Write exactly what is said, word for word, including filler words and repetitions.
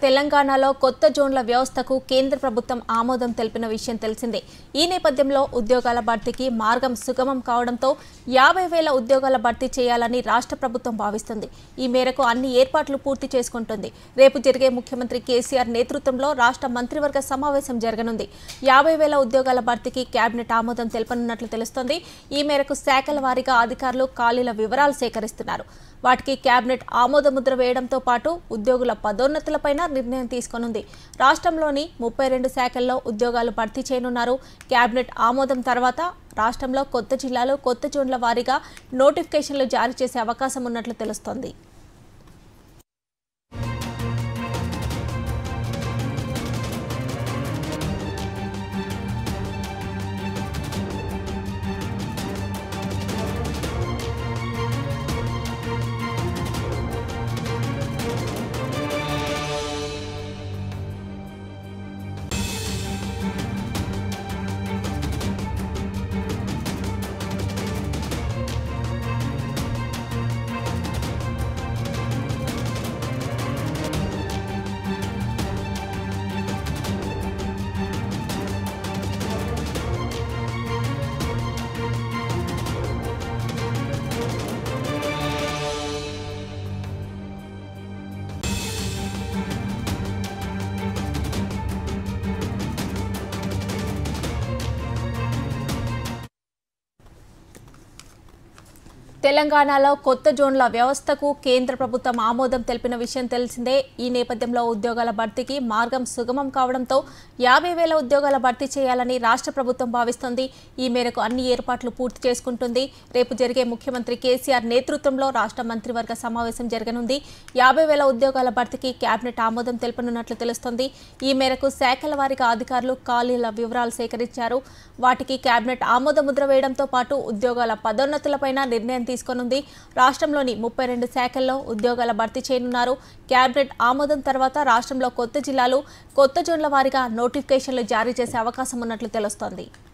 తెలంగాణలో కొత్త జోన్ల వ్యవస్థకు కేంద్ర ప్రభుత్వం ఆమోదం తెలిపిన విషయం తెలిసిందే. ఈ నేపథ్యంలో ఉద్యోగాల భర్తీకి మార్గం సుగమం కావడంతో యాభై వేల ఉద్యోగాల భర్తీ చేయాలని రాష్ట్ర ప్రభుత్వం భావిస్తుంది. ఈ మేరకు అన్ని ఏర్పాట్లు పూర్తి చేసుకుంటుంది. రేపు జరిగే ముఖ్యమంత్రి కేసీఆర్ నేతృత్వంలో రాష్ట్ర మంత్రివర్గ సమావేశం జరగనుంది. యాభై వేల ఉద్యోగాల భర్తీకి కేబినెట్ ఆమోదం తెలపనున్నట్లు తెలుస్తోంది. ఈ మేరకు శాఖల వారీగా అధికారులు ఖాళీల వివరాలు సేకరిస్తున్నారు. వాటికి కేబినెట్ ఆమోదముద్ర వేయడంతో పాటు ఉద్యోగుల పదోన్నతులపైన నిర్ణయం తీసుకోనుంది. రాష్ట్రంలోని ముప్పై రెండు శాఖల్లో ఉద్యోగాలు భర్తీ చేయనున్నారు. కేబినెట్ ఆమోదం తర్వాత రాష్ట్రంలో కొత్త జిల్లాలు, కొత్త జోన్ల వారీగా నోటిఫికేషన్లు జారీ చేసే అవకాశం ఉన్నట్లు తెలుస్తోంది. తెలంగాణలో కొత్త జోన్ల వ్యవస్థకు కేంద్ర ప్రభుత్వం ఆమోదం తెలిపిన విషయం తెలిసిందే. ఈ నేపథ్యంలో ఉద్యోగాల భర్తీకి మార్గం సుగమం కావడంతో యాభై వేల ఉద్యోగాల భర్తీ చేయాలని రాష్ట్ర ప్రభుత్వం భావిస్తోంది. ఈ మేరకు అన్ని ఏర్పాట్లు పూర్తి చేసుకుంటుంది. రేపు జరిగే ముఖ్యమంత్రి కేసీఆర్ నేతృత్వంలో రాష్ట్ర మంత్రివర్గ సమావేశం జరగనుంది. యాభై వేల ఉద్యోగాల భర్తీకి కేబినెట్ ఆమోదం తెలపనున్నట్లు తెలుస్తోంది. ఈ మేరకు శాఖల వారీగా అధికారులు ఖాళీల వివరాలు సేకరించారు. వాటికి కేబినెట్ ఆమోద ముద్ర వేయడంతో పాటు ఉద్యోగాల పదోన్నతులపైన నిర్ణయం తీసుకోనుంది. రాష్ట్రంలోని ముప్పై రెండు శాఖల్లో ఉద్యోగాల భర్తీ చేయనున్నారు. కేబినెట్ ఆమోదం తర్వాత రాష్ట్రంలో కొత్త జిల్లాలు, కొత్త జోన్ల వారీగా నోటిఫికేషన్లు జారీ చేసే అవకాశం ఉన్నట్లు తెలుస్తోంది.